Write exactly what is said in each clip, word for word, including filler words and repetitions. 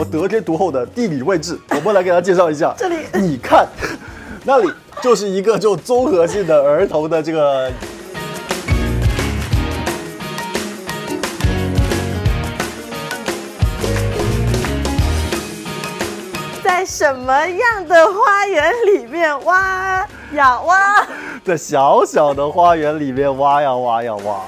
么得天独厚的地理位置，我们来给大家介绍一下。 这里， 你看，那里就是一个就综合性的儿童的这个。 在什么样的花园里面挖呀挖？ 在小小的花园里面挖呀挖呀挖。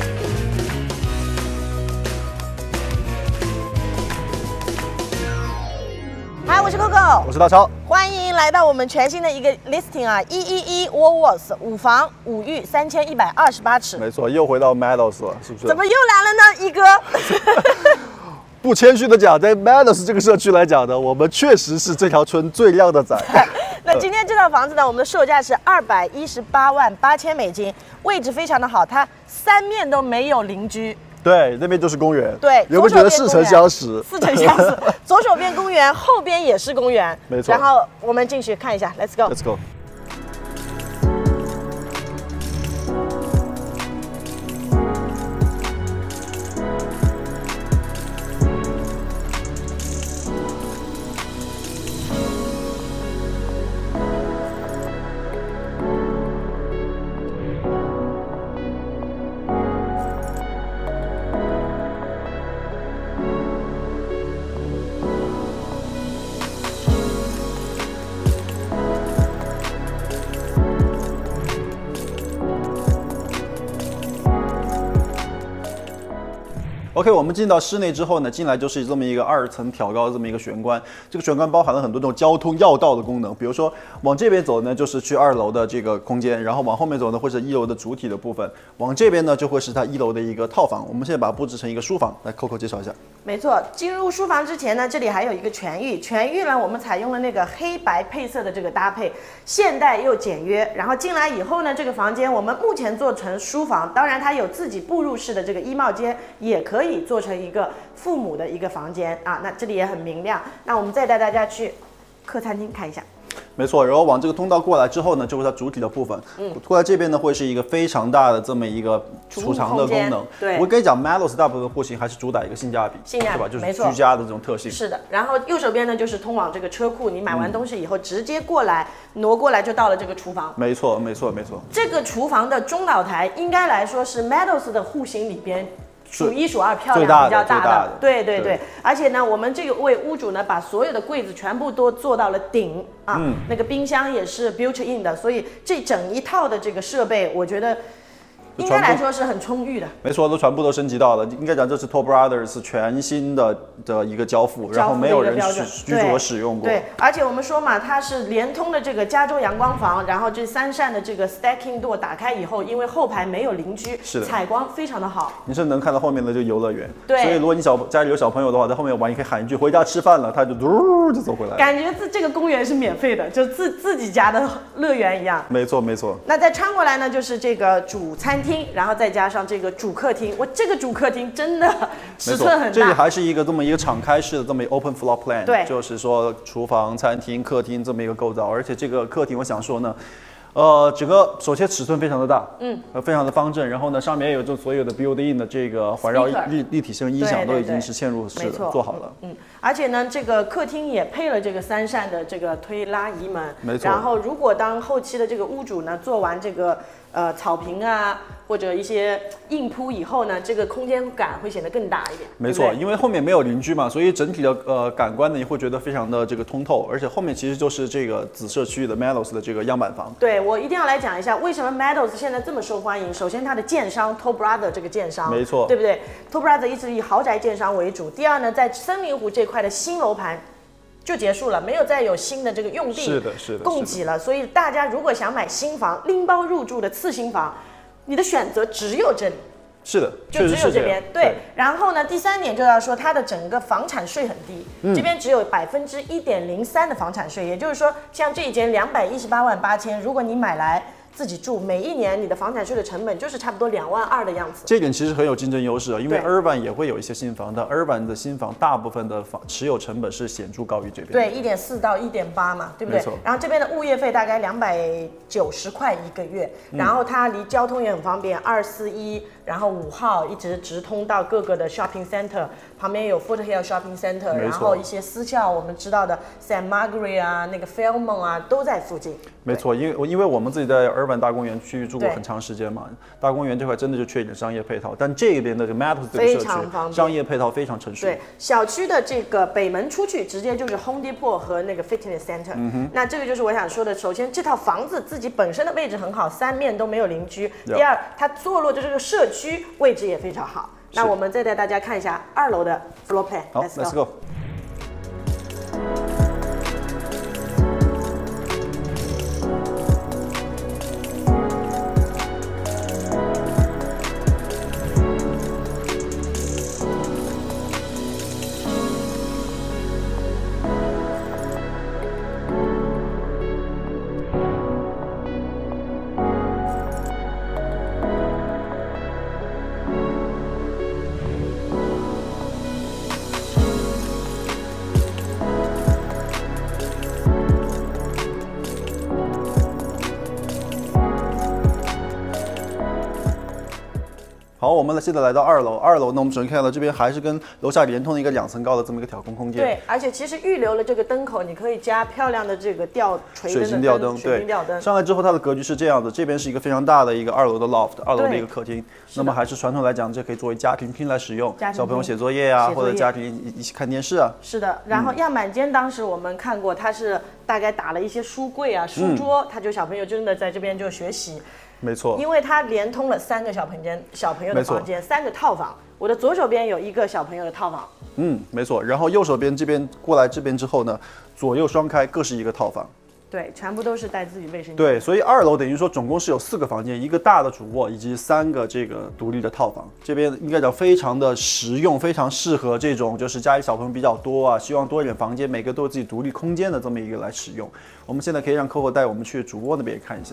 嗨，我是 Coco， 我是大超， 欢迎来到我们全新的一个 listing 啊，一一一 Woolworths 五房五浴三千一百二十八尺。 没错，又回到 Meadows 了，是不是？ 怎么又来了呢，一哥？ 不谦虚的讲，在 Meadows 这个社区来讲呢，我们确实是这条村最靓的仔。 那今天这套房子呢，我们的售价是二百一十八万八千美金，位置非常的好，它三面都没有邻居。 对，那边就是公园。 对， 有没有觉得似曾相识？ 似曾相识。左手边公园，后边也是公园。 没错。 然后我们进去看一下 ，Let's go。Let's go。OK， 我们进到室内之后呢，进来就是这么一个二层挑高的这么一个玄关。这个玄关包含了很多这种交通要道的功能，比如说往这边走呢，就是去二楼的这个空间，然后往后面走呢，会是一楼的主体的部分。往这边呢，就会是它一楼的一个套房。我们现在把它布置成一个书房，来 Coco 介绍一下。 没错，进入书房之前呢，这里还有一个全浴。全浴呢，我们采用了那个黑白配色的这个搭配，现代又简约。然后进来以后呢，这个房间我们目前做成书房，当然它有自己步入式的这个衣帽间，也可以做成一个父母的一个房间啊。那这里也很明亮。那我们再带大家去客餐厅看一下。 没错，然后往这个通道过来之后呢，就是它主体的部分。嗯，过来这边呢，会是一个非常大的这么一个储藏的功能。 对， 我跟你讲 ，Meadows 大部分户型还是主打一个性价比， 性价比， 对吧？就是居家的这种特性。 是的，然后右手边呢就是通往这个车库，你买完东西以后、嗯、直接过来挪过来就到了这个厨房。 没错，没错，没错。 这个厨房的中岛台应该来说是 Meadows 的户型里边。数一数二漂亮，比较大的，对对对，而且呢，我们这个位屋主呢，把所有的柜子全部都做到了顶啊，嗯、那个冰箱也是 built in 的，所以这整一套的这个设备，我觉得应该来说是很充裕的。 没错，都全部都升级到了，应该讲这是 Toll Brothers 全新的的一个交付，然后没有人居住和使用过。 对，而且我们说嘛，它是联通的这个加州阳光房，然后这三扇的这个 stacking door 打开以后，因为后排没有邻居， 是的， 采光非常的好。 你是能看到后面的这个游乐园， 对， 所以如果你小家里有小朋友的话，在后面玩，你可以喊一句回家吃饭了，他就嘟就走回来。 感觉这这个公园是免费的，就自自己家的乐园一样。 没错没错。 那再穿过来呢，就是这个主餐厅，然后再加上这个主客厅。我这个主客厅真的尺寸很大， 这里还是一个这么一个敞开式的这么一个 open floor plan， 对， 就是说厨房、餐厅、客厅这么一个构造。而且这个客厅，我想说呢。呃，整个首先尺寸非常的大，嗯，呃，非常的方正，然后呢，上面也有就所有的 built-in 的这个环绕立立体声音响都已经是嵌入式的做好了， 嗯，而且呢，这个客厅也配了这个三扇的这个推拉移门， 没错。 然后如果当后期的这个屋主呢做完这个呃草坪啊或者一些硬铺以后呢，这个空间感会显得更大一点。 没错，因为后面没有邻居嘛，所以整体的呃感官呢，你会觉得非常的这个通透，而且后面其实就是这个子社区的 Meadows 的这个样板房。 对，我一定要来讲一下为什么 Meadows 现在这么受欢迎。首先，它的建商 Toll Brothers 这个建商， 没错， 对不对 ？Toll Brothers 一直以豪宅建商为主。第二呢，在森林湖这块的新楼盘就结束了，没有再有新的这个用地是的，是的供给了。所以大家如果想买新房，拎包入住的次新房，你的选择只有这里。 是的， 就只有这边。 对， 对，然后呢，第三点就要说它的整个房产税很低，嗯、这边只有百分之一点零三的房产税，也就是说，像这一间两百一十八万八千，如果你买来自己住，每一年你的房产税的成本就是差不多两万二的样子。 这点其实很有竞争优势啊，因为对 Irvine 也会有一些新房，但 Irvine 的新房大部分的房持有成本是显著高于这边的。 对，一点四到一点八嘛，对不对没错？ 然后这边的物业费大概两百九十块一个月， 嗯然后它离交通也很方便，二四一，然后五号一直直通到各个的 shopping center， 旁边有 Foothill Shopping Center， 没错然后一些私校我们知道的 Saint Margaret 啊，那个 Fairmont 啊都在附近。 没错，因为因为我们自己在 Irvine 大公园区住过对很长时间嘛，大公园这块真的就缺一点商业配套，但这边的这个 Meadows 这个非社常方便区商业配套非常成熟。 对，小区的这个北门出去直接就是 Home Depot 和那个 Fitness Center。嗯、那这个就是我想说的，首先这套房子自己本身的位置很好，三面都没有邻居。第二，它坐落的这个社区位置也非常好。那我们再带大家看一下二楼的 floor plan。 好 ，Let's go。好，我们现在来到二楼。二楼呢，我们首先看到这边还是跟楼下连通的一个两层高的这么一个挑空空间。 对，而且其实预留了这个灯口，你可以加漂亮的这个吊垂灯的水晶吊灯， 水晶吊灯。 上来之后，它的格局是这样的，这边是一个非常大的一个二楼的 loft， 二楼的一个客厅。那么还是传统来讲，这可以作为家庭厅来使用， 家庭厅小朋友写作业啊， 写作业或者家庭一一起看电视啊。 是的，然后样板间当时我们看过，它是大概打了一些书柜啊、书桌， 嗯它就小朋友真的在这边就学习。 没错， 因为它连通了三个小朋间小朋友的房间，三个套房。我的左手边有一个小朋友的套房， 嗯，没错。然后右手边这边过来这边之后呢，左右双开，各是一个套房。 对，全部都是带自己卫生间。 对，所以二楼等于说总共是有四个房间，一个大的主卧以及三个这个独立的套房。这边应该讲非常的实用，非常适合这种就是家里小朋友比较多啊，希望多一点房间，每个都有自己独立空间的这么一个来使用。我们现在可以让客户带我们去主卧那边也看一下。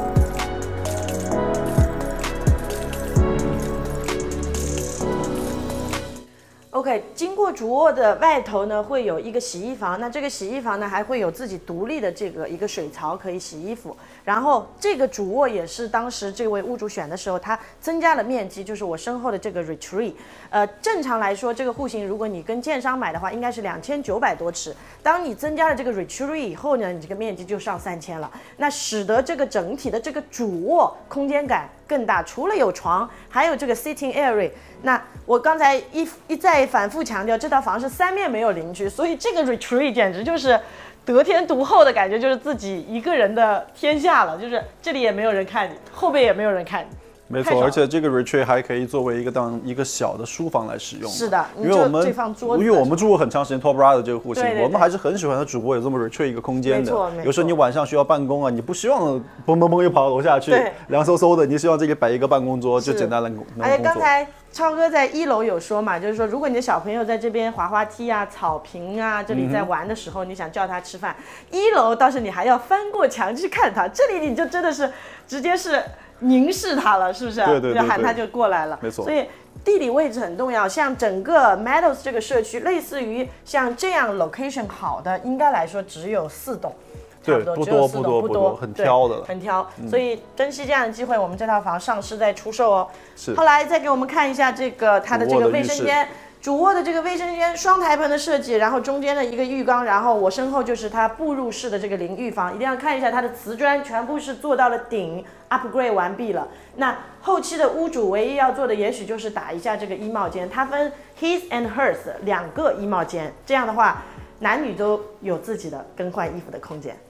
OK， 经过主卧的外头呢，会有一个洗衣房。那这个洗衣房呢，还会有自己独立的这个一个水槽可以洗衣服。然后这个主卧也是当时这位屋主选的时候，他增加了面积，就是我身后的这个 retreat。呃，正常来说，这个户型如果你跟建商买的话，应该是两千九百多尺。当你增加了这个 retreat 以后呢，你这个面积就上三千了。那使得这个整体的这个主卧空间感更大，除了有床，还有这个 sitting area。那我刚才一一再反复强调，这套房是三面没有邻居，所以这个 retreat 简直就是得天独厚的感觉，就是自己一个人的天下了，就是这里也没有人看你，后背也没有人看你。 没错，而且这个 retreat 还可以作为一个当一个小的书房来使用。 是的， 因为我们因为我们住过很长时间 Top Brother 这个户型， 对对对我们还是很喜欢它主卧有这么 retreat 一个空间的。 没错，没错。 有时候你晚上需要办公啊，你不希望嘣嘣嘣又跑到楼下去，凉飕飕的，你希望这里摆一个办公桌，就简单能工作。 而且刚才超哥在一楼有说嘛，就是说如果你的小朋友在这边滑滑梯啊、草坪啊这里在玩的时候，嗯、你想叫他吃饭，一楼倒是你还要翻过墙去看他，这里你就真的是直接是。凝视它了，是不是？ 对对对对， 喊它就过来了。 没错。 所以地理位置很重要。像整个 Meadows 这个社区，类似于像这样 location 好的，应该来说只有四栋，差不多只有四栋，不多， 很挑的， 很挑。嗯、所以珍惜这样的机会，我们这套房上市再出售哦。 是。 后来再给我们看一下这个它的这个卫生间。主卧的这个卫生间双台盆的设计，然后中间的一个浴缸，然后我身后就是它步入式的这个淋浴房，一定要看一下它的瓷砖全部是做到了顶 upgrade 完毕了。那后期的屋主唯一要做的也许就是打一下这个衣帽间，它分 his and hers 两个衣帽间，这样的话男女都有自己的更换衣服的空间。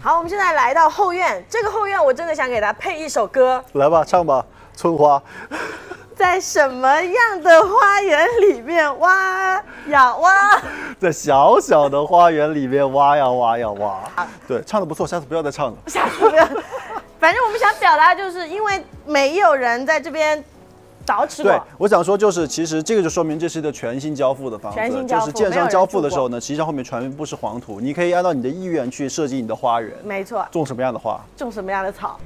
好，我们现在来到后院，这个后院我真的想给它配一首歌， 来吧，唱吧，春花。 在什么样的花园里面挖呀挖？ 在小小的花园里面挖呀挖呀挖。对，唱的不错，下次不要再唱了。 下次不要。反正我们想表达就是，因为没有人在这边捯饬过。 对，我想说就是，其实这个就说明这是一个全新交付的房子。 全新交付， 就是建商交付的时候呢，实际上后面全部是黄土，你可以按照你的意愿去设计你的花园。 没错。 种什么样的花？ 种什么样的草？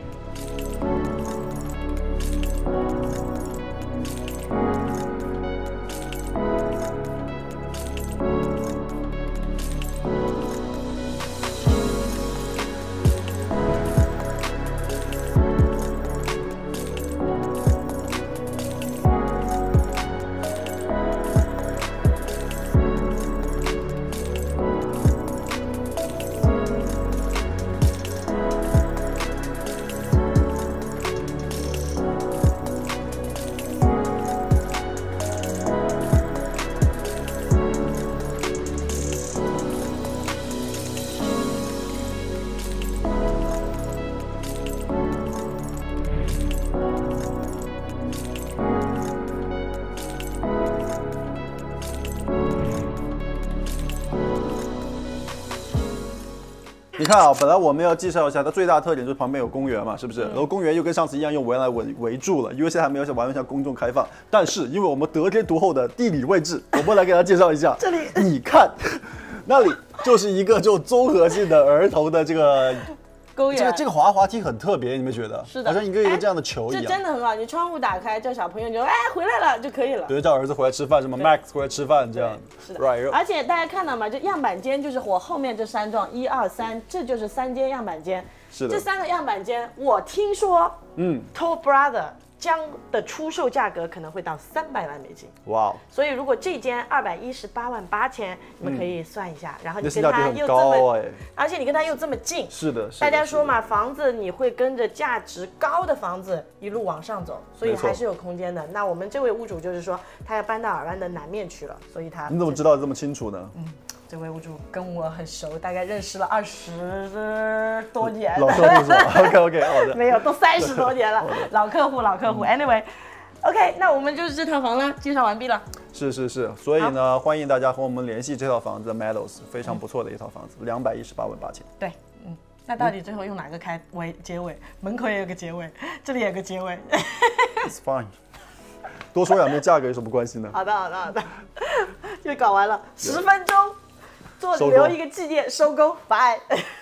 你看啊，本来我们要介绍一下它最大的特点就是旁边有公园嘛，是不是？然后公园又跟上次一样用围栏围围住了，因为现在还没有完全向公众开放。但是因为我们得天独厚的地理位置，我们来给大家介绍一下。 这里你看，那里就是一个就综合性的儿童的这个。 公园， 这个这个滑滑梯很特别，你们觉得？ 是的， 好像一个一个这样的球一样。 这真的很好，你窗户打开，叫小朋友你就哎回来了就可以了。 对，叫儿子回来吃饭，什么 Max 回来吃饭这样。 是的。 Right。 而且大家看到吗？就样板间就是我后面这三幢，一二三，这就是三间样板间。 是的。 这三个样板间，我听说，嗯 ，Toll Brother 将的出售价格可能会到三百万美金。 哇、wow ！ 所以如果这间二百一十八万八千，你们可以算一下，嗯、然后你跟它他又这么， 哎、 而且你跟他又这么近， 是的，是的大家说嘛，房子你会跟着价值高的房子一路往上走，所以还是有空间的。那我们这位屋主就是说，他要搬到尔湾的南面去了，所以他你怎么知道这么清楚呢？ 嗯。这位屋主跟我很熟，大概认识了二十多年。 老客户是吧 ？OK OK， 好的。 没有，都三十多年了，老客户，老客户。Anyway，OK， 那我们就是这套房了，介绍完毕了。 是是是，所以呢，欢迎大家和我们联系这套房子 ，Meadows 非常不错的一套房子，两百一十八万八千。 对，嗯，那到底最后用哪个开尾结尾？门口也有个结尾，这里也有个结尾。 It's fine。多说两遍价格有什么关系呢？ 好的，好的，好的。就搞完了，十分钟。做留一个纪念，收工，拜。